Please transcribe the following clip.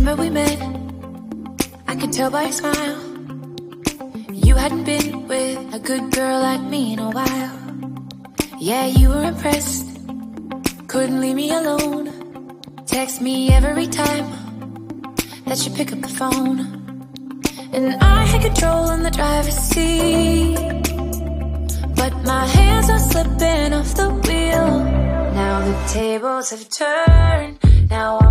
Remember we met, I could tell by your smile. You hadn't been with a good girl like me in a while. Yeah, you were impressed, couldn't leave me alone. Text me every time that you pick up the phone. And I had control in the driver's seat, but my hands are slipping off the wheel. Now the tables have turned, now